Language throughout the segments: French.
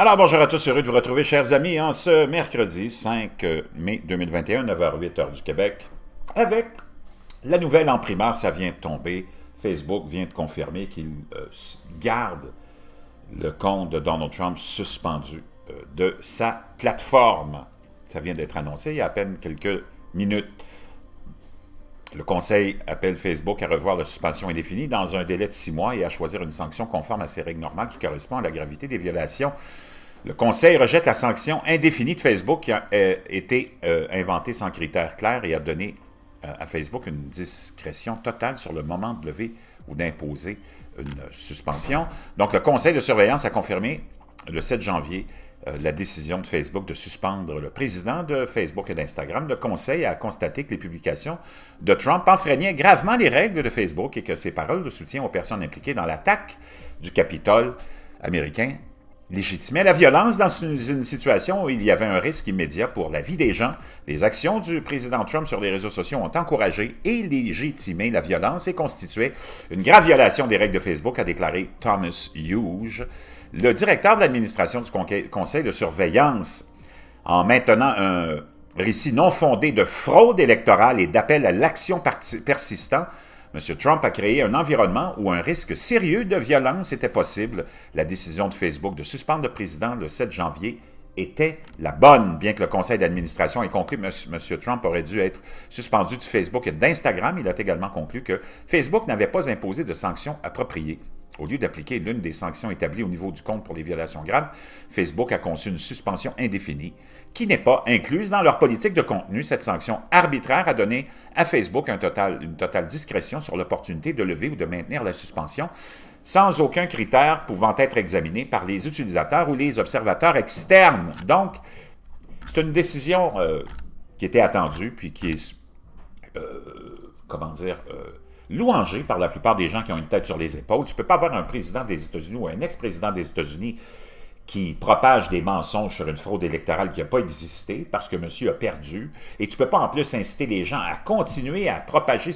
Alors, bonjour à tous, heureux de vous retrouver, chers amis, en ce mercredi 5 mai 2021, 9h08, heure du Québec, avec la nouvelle en primaire, ça vient de tomber. Facebook vient de confirmer qu'il garde le compte de Donald Trump suspendu de sa plateforme. Ça vient d'être annoncé il y a à peine quelques minutes. Le Conseil appelle Facebook à revoir la suspension indéfinie dans un délai de 6 mois et à choisir une sanction conforme à ses règles normales qui correspond à la gravité des violations. Le Conseil rejette la sanction indéfinie de Facebook qui a été inventée sans critères clairs et a donné à Facebook une discrétion totale sur le moment de lever ou d'imposer une suspension. Donc, le Conseil de surveillance a confirmé le 7 janvier la décision de Facebook de suspendre le président de Facebook et d'Instagram. Le Conseil a constaté que les publications de Trump enfreignaient gravement les règles de Facebook et que ses paroles de soutien aux personnes impliquées dans l'attaque du Capitole américain légitimaient la violence dans une situation où il y avait un risque immédiat pour la vie des gens. Les actions du président Trump sur les réseaux sociaux ont encouragé et légitimé la violence et constituaient une grave violation des règles de Facebook, a déclaré Thomas Hughes, le directeur de l'administration du Conseil de surveillance, en maintenant un récit non fondé de fraude électorale et d'appel à l'action persistant. M. Trump a créé un environnement où un risque sérieux de violence était possible. La décision de Facebook de suspendre le président le 7 janvier était la bonne, bien que le conseil d'administration ait conclu que M. Trump aurait dû être suspendu de Facebook et d'Instagram. Il a également conclu que Facebook n'avait pas imposé de sanctions appropriées. Au lieu d'appliquer l'une des sanctions établies au niveau du compte pour les violations graves, Facebook a conçu une suspension indéfinie qui n'est pas incluse dans leur politique de contenu. Cette sanction arbitraire a donné à Facebook une totale discrétion sur l'opportunité de lever ou de maintenir la suspension sans aucun critère pouvant être examiné par les utilisateurs ou les observateurs externes. Donc, c'est une décision qui était attendue puis qui est, louangé par la plupart des gens qui ont une tête sur les épaules. Tu ne peux pas avoir un président des États-Unis ou un ex-président des États-Unis qui propage des mensonges sur une fraude électorale qui n'a pas existé parce que monsieur a perdu. Et tu ne peux pas en plus inciter les gens à continuer à propager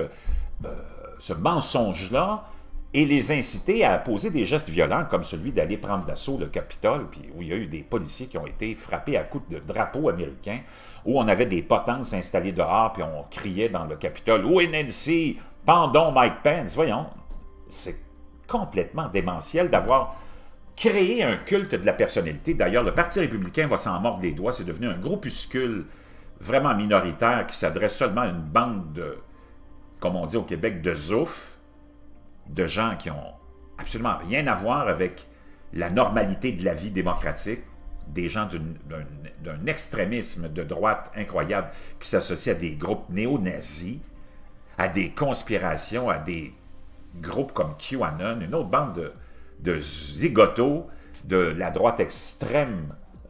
ce mensonge-là et les inciter à poser des gestes violents comme celui d'aller prendre d'assaut le Capitole, puis où il y a eu des policiers qui ont été frappés à coups de drapeaux américains, où on avait des potences installées dehors, puis on criait dans le Capitole « Où est Nancy? Pendons Mike Pence! » Voyons, c'est complètement démentiel d'avoir créé un culte de la personnalité. D'ailleurs, le Parti républicain va s'en mordre les doigts. C'est devenu un groupuscule vraiment minoritaire qui s'adresse seulement à une bande de, comme on dit au Québec, de zouf, de gens qui ont absolument rien à voir avec la normalité de la vie démocratique, des gens d'un extrémisme de droite incroyable qui s'associent à des groupes néo-nazis, à des conspirations, à des groupes comme QAnon, une autre bande de zigotos de la droite extrêmement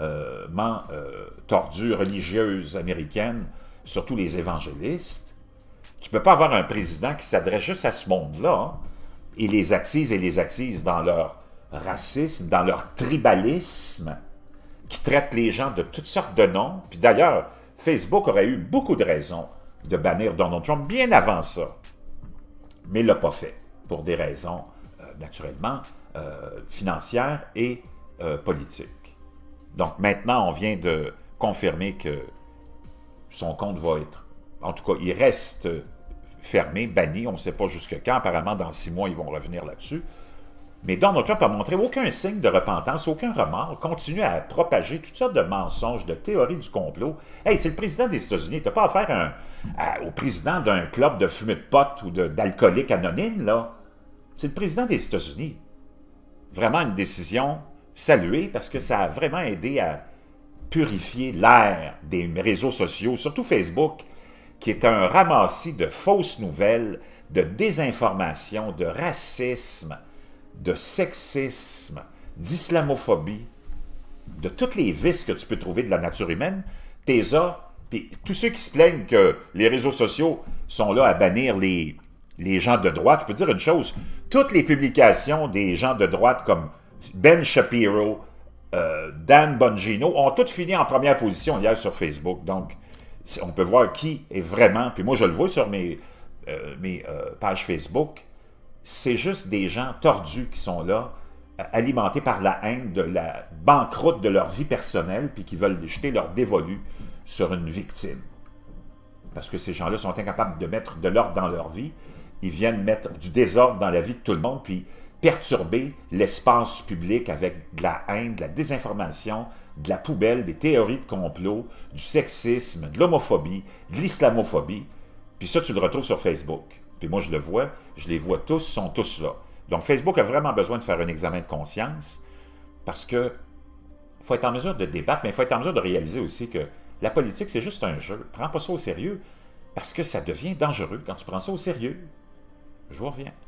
tordue, religieuse américaine, surtout les évangélistes. Tu ne peux pas avoir un président qui s'adresse juste à ce monde-là, hein, et les attise dans leur racisme, dans leur tribalisme, qui traite les gens de toutes sortes de noms. Puis d'ailleurs, Facebook aurait eu beaucoup de raisons de bannir Donald Trump bien avant ça, mais il ne l'a pas fait, pour des raisons, naturellement, financières et politiques. Donc maintenant, on vient de confirmer que son compte va être, en tout cas, il reste fermé, banni, on ne sait pas jusque quand, apparemment dans 6 mois, ils vont revenir là-dessus. Mais Donald Trump a montré aucun signe de repentance, aucun remords, continue à propager toutes sortes de mensonges, de théories du complot. Hey, c'est le président des États-Unis, tu n'as pas affaire au président d'un club de fumée de potes ou d'alcooliques anonymes, là. C'est le président des États-Unis. Vraiment une décision saluée parce que ça a vraiment aidé à purifier l'air des réseaux sociaux, surtout Facebook, qui est un ramassis de fausses nouvelles, de désinformation, de racisme, de sexisme, d'islamophobie, de tous les vices que tu peux trouver de la nature humaine, t'es as, puis tous ceux qui se plaignent que les réseaux sociaux sont là à bannir les gens de droite, je peux dire une chose, toutes les publications des gens de droite comme Ben Shapiro, Dan Bongino, ont toutes fini en première position hier sur Facebook, donc on peut voir qui est vraiment, puis moi je le vois sur mes pages Facebook, c'est juste des gens tordus qui sont là, alimentés par la haine de la banqueroute de leur vie personnelle, puis qui veulent jeter leur dévolu sur une victime. Parce que ces gens-là sont incapables de mettre de l'ordre dans leur vie. Ils viennent mettre du désordre dans la vie de tout le monde, puis perturber l'espace public avec de la haine, de la désinformation, de la poubelle, des théories de complot, du sexisme, de l'homophobie, de l'islamophobie. Puis ça, tu le retrouves sur Facebook. Puis moi, je le vois, je les vois tous, sont tous là. Donc Facebook a vraiment besoin de faire un examen de conscience parce que faut être en mesure de débattre, mais il faut être en mesure de réaliser aussi que la politique, c'est juste un jeu. Prends pas ça au sérieux parce que ça devient dangereux quand tu prends ça au sérieux. Je vous reviens.